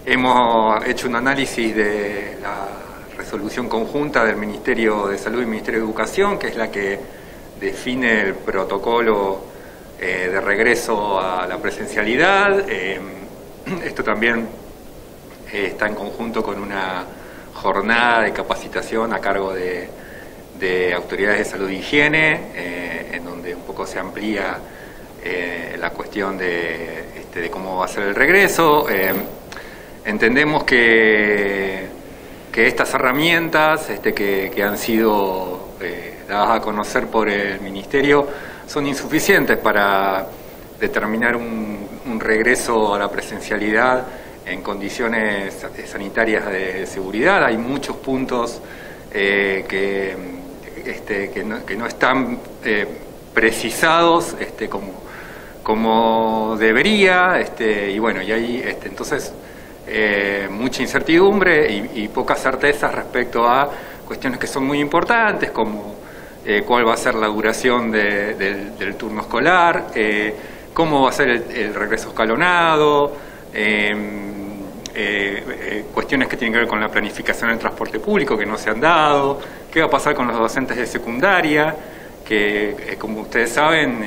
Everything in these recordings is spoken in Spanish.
hemos hecho un análisis de la resolución conjunta del Ministerio de Salud y Ministerio de Educación, que es la que define el protocolo de regreso a la presencialidad. Esto también está en conjunto con una jornada de capacitación a cargo de autoridades de salud e higiene, en donde un poco se amplía la cuestión de cómo va a ser el regreso. Entendemos que estas herramientas que han sido dadas a conocer por el Ministerio son insuficientes para determinar un regreso a la presencialidad en condiciones sanitarias de seguridad. Hay muchos puntos que no están precisados como debería, y bueno, y hay entonces mucha incertidumbre y pocas certezas respecto a cuestiones que son muy importantes, como cuál va a ser la duración del turno escolar, cómo va a ser el regreso escalonado, cuestiones que tienen que ver con la planificación del transporte público que no se han dado, qué va a pasar con los docentes de secundaria, que como ustedes saben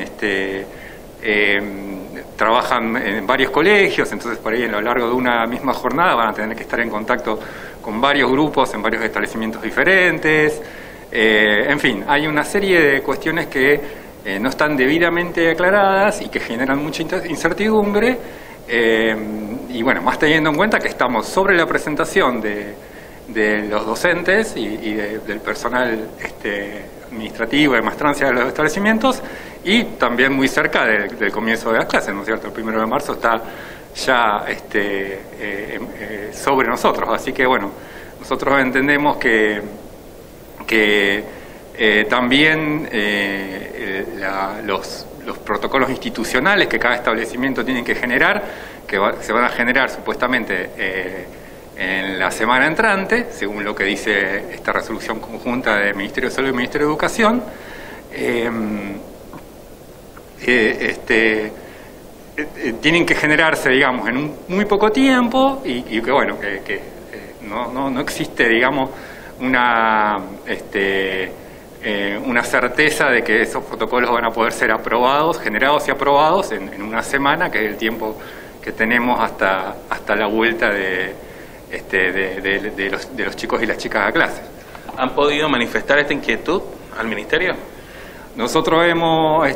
trabajan en varios colegios, entonces por ahí a lo largo de una misma jornada van a tener que estar en contacto con varios grupos en varios establecimientos diferentes. En fin, hay una serie de cuestiones que no están debidamente aclaradas y que generan mucha incertidumbre, y bueno, más teniendo en cuenta que estamos sobre la presentación de los docentes y del personal administrativo de maestranza de los establecimientos, y también muy cerca del comienzo de las clases, ¿no es cierto? El 1 de marzo está ya sobre nosotros, así que bueno, nosotros entendemos que también los protocolos institucionales que cada establecimiento tiene que generar, se van a generar supuestamente en la semana entrante, según lo que dice esta resolución conjunta del Ministerio de Salud y Ministerio de Educación, tienen que generarse, digamos, en muy poco tiempo, y que bueno, que no existe, digamos, una certeza de que esos protocolos van a poder ser generados y aprobados en una semana, que es el tiempo que tenemos hasta la vuelta de los chicos y las chicas a clase. ¿Han podido manifestar esta inquietud al Ministerio? Nosotros hemos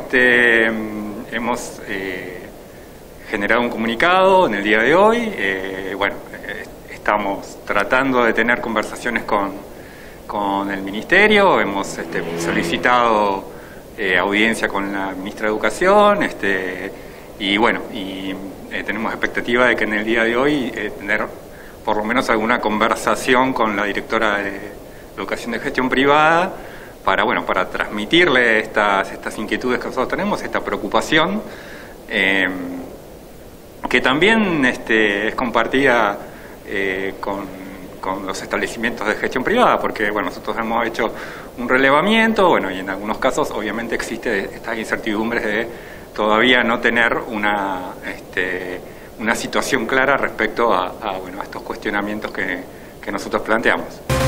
generado un comunicado en el día de hoy. Bueno, estamos tratando de tener conversaciones con el Ministerio, hemos solicitado audiencia con la Ministra de Educación, y bueno, tenemos expectativa de que en el día de hoy tener por lo menos alguna conversación con la directora de Educación de Gestión Privada para transmitirle estas inquietudes que nosotros tenemos, esta preocupación, que también es compartida con los establecimientos de gestión privada, porque bueno, nosotros hemos hecho un relevamiento, bueno, y en algunos casos obviamente existe estas incertidumbres de todavía no tener una situación clara respecto a estos cuestionamientos que nosotros planteamos.